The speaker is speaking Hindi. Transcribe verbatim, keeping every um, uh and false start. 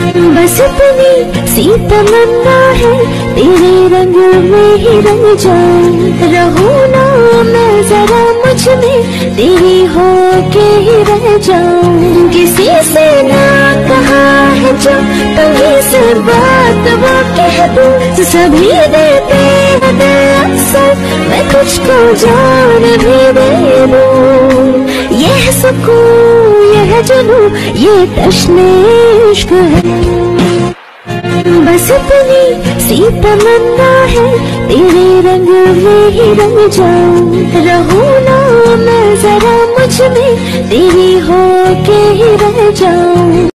बस इतनी सी तमन्ना है, तेरे रंग में ही रंग जाऊं। रहूं ना मैं जरा मुझ में, तेरी हो के ही रह जाऊं। किसी से ना कहा है जो कहीं से बात वो कह दूं। सभी देते हैं दिल अक्सर, मैं तुझको जान भी दे दूं। यह सुकून यह जुनूं ये तश्ने इश्क है। बस इतनी सी तमन्ना है, तेरे रंग में ही रंग जाऊं। रहूं ना मैं जरा मुझ में, तेरी हो के ही रह जाऊं।